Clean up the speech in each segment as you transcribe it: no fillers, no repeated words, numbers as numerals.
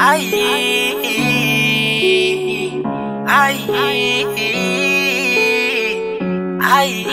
Aïe, aïe, aïe.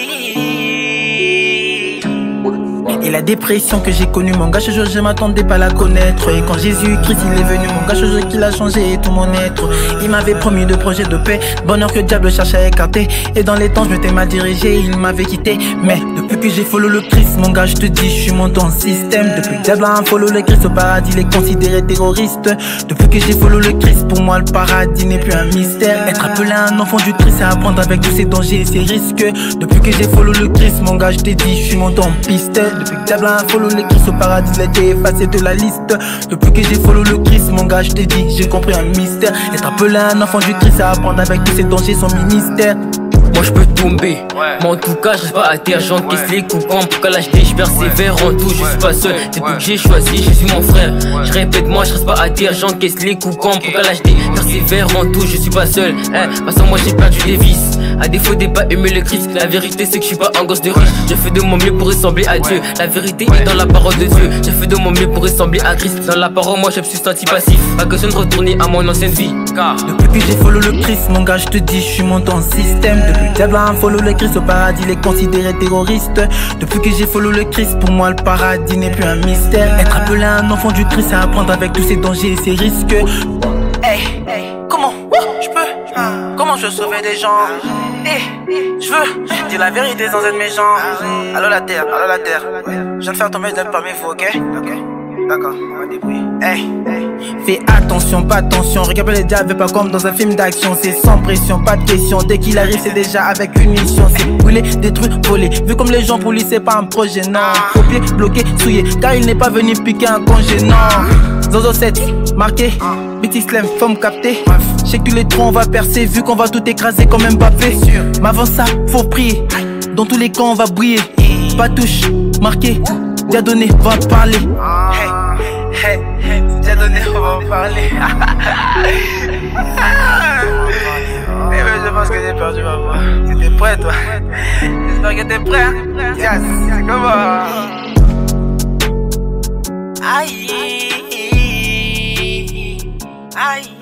Et la dépression que j'ai connue, mon gars, je m'attendais pas à la connaître. Et quand Jésus-Christ il est venu, mon gars, qu'il a changé tout mon être. Il m'avait promis de projets de paix, bonheur que le diable cherche à écarter. Et dans les temps, je m'étais mal dirigé, il m'avait quitté. Mais depuis que j'ai follow le Christ, mon gars, je te dis, je suis monté en système. Depuis que le diable a follow le Christ, au paradis, il est considéré terroriste. Depuis que j'ai follow le Christ, pour moi, le paradis n'est plus un mystère. Être appelé un enfant du Christ, c'est apprendre avec tous ses dangers et ses risques. Depuis que j'ai follow le Christ, mon gars, je t'ai dit, je suis monté en piste. Depuis que le diable a follow le Christ, au paradis, il a été effacé de la liste. Depuis que j'ai follow le Christ, mon gars, je t'ai dit, j'ai compris un mystère. Être appelé un enfant du Christ, c'est apprendre avec tous ses dangers, son ministère. Moi je peux tomber, mais en tout cas je reste pas à terre, j'encaisse les coups quand pour qu'à l'HD je persévère en tout, je suis pas seul, depuis que j'ai choisi, je suis mon frère. Je répète moi je reste pas à terre, j'encaisse les coups quand pour qu'à l'HD persévère en tout, je suis pas seul. Façon moi j'ai perdu des vices, à défaut de pas aimer le Christ. La vérité c'est que je suis pas un gosse de riche, je fais de mon mieux pour ressembler à Dieu. La vérité est dans la parole de Dieu, je fais de mon mieux pour ressembler à Christ. Dans la parole moi je me suis senti passif, pas question de retourner à mon ancienne vie. Depuis que j'ai follow le Christ, mon gars je te dis, je suis monté en système. Depuis le diable a follow le Christ, au paradis il est considéré terroriste. Depuis que j'ai follow le Christ, pour moi le paradis n'est plus un mystère. Être appelé un enfant du Christ, c'est apprendre avec tous ses dangers et ses risques. Hey, comment je peux, comment je sauver des gens? Je veux dire la vérité sans être méchant. Allô la terre, je viens de faire tomber de parmi vous, ok? D'accord, on va débrouiller. Fais attention, pas attention. Regarde les diables pas comme dans un film d'action. C'est sans pression, pas de question. Dès qu'il arrive, c'est déjà avec une mission. C'est brûler, détruire, voler. Vu comme les gens pour lui, c'est pas un projet, non. Copier, bloquer, souiller. Car il n'est pas venu piquer un congé, non. Zozo 7, marqué. Petit slam, forme captée. Je sais que tous les trous on va percer. Vu qu'on va tout écraser comme Mbappé. Mais avant ça, faut prier. Dans tous les camps, on va briller. Pas touche, marqué. Diadonné, va parler. Diadonné, on va parler. Je pense que j'ai perdu ma voix. T'es prêt, toi? J'espère que t'es prêt, hein? Yes, comment? Aïe, aïe.